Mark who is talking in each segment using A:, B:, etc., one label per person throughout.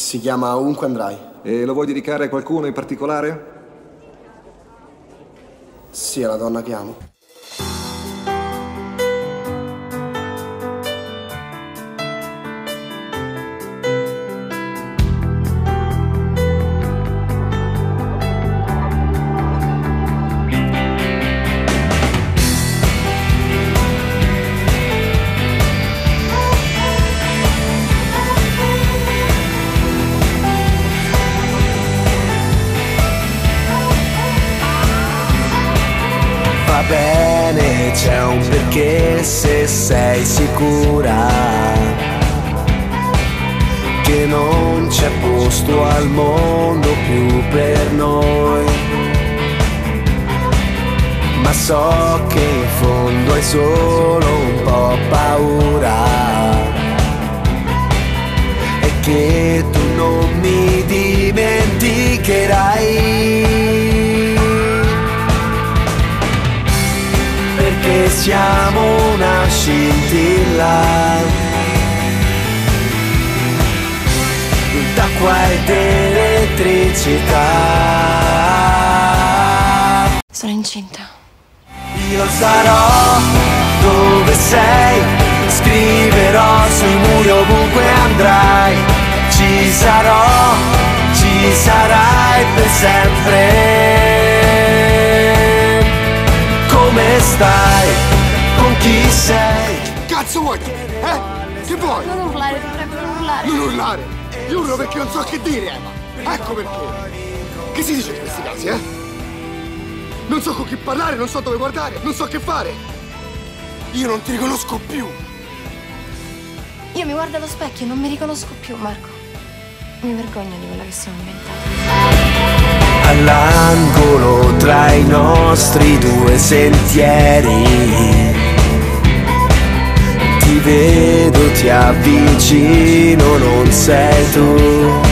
A: Si chiama Ovunque Andrai.
B: E lo vuoi dedicare a qualcuno in particolare?
A: Sì, è la donna che amo.
C: Va bene, c'è un perché se sei sicura che non c'è posto al mondo più per noi. Ma so che in fondo hai solo un po' paura e che tu non mi dimenticherai. Perché siamo una scintilla d'acqua ed elettricità.
D: Sono incinta.
C: Io sarò dove sei, scriverò sui muri ovunque andrai. Ci sarò, ci sarai per sempre. Come stai? Con chi sei?
E: Cazzo vuoi? Che vuoi?
D: Non urlare, ti prego, non urlare.
E: Non urlare! Io urlo perché non so che dire, Eva! Ecco perché! Che si dice in questi casi, eh? Non so con chi parlare, non so dove guardare, non so che fare! Io non ti riconosco più!
D: Io mi guardo allo specchio e non mi riconosco più, Marco. Mi vergogno di quello che siamo inventati.
C: All'angolo tra i nostri due sentieri ti vedo, ti avvicino, non sei tu.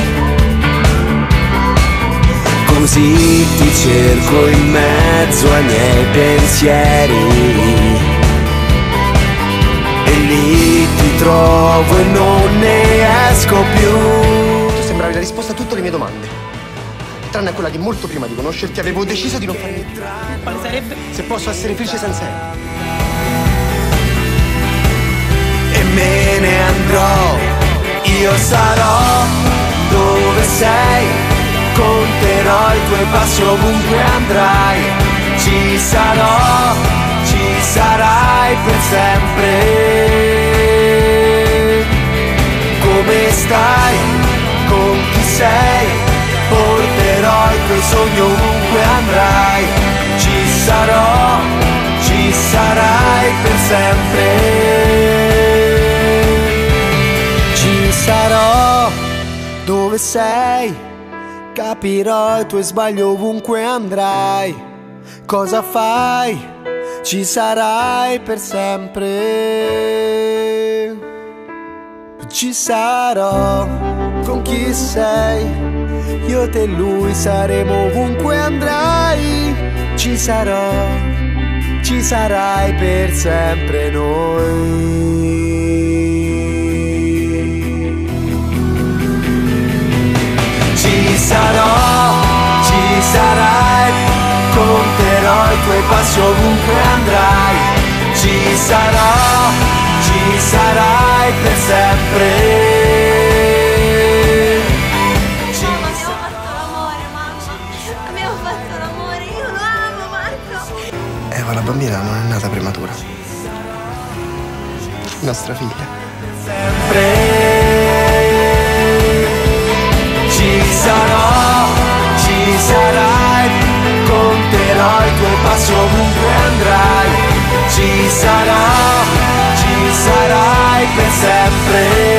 C: Così ti cerco in mezzo ai miei pensieri e lì ti trovo e non ne esco più.
A: Tu sembravi la risposta a tutte le mie domande. Tranne a quella che molto prima di conoscerti avevo deciso di non fare niente.
F: Quale sarebbe?
A: Se posso essere felice senza Eva.
C: E me ne andrò, io sarò dove sei, conterò i tuoi passi ovunque andrai. Ci sarò, ci sarai per sempre. Come stai? Con chi sei? Porterò i tuoi sogni ovunque andrai. Ci sarò, ci sarai per sempre. Ci sarò dove sei, capirò i tuoi sbagli ovunque andrai. Cosa fai? Ci sarai per sempre. Ci sarò con chi sei. Io e lui saremo ovunque andrai. Ci sarò, ci sarai per sempre noi. Ci sarò, ci sarai, conterò i tuoi passi ovunque andrai. Ci sarò, ci sarai per sempre.
A: Eva, la bambina non è nata prematura. Nostra figlia.
C: Sempre ci sarò, ci sarai, conterò i tuoi passi ovunque andrai. Ci sarò, ci sarai per sempre.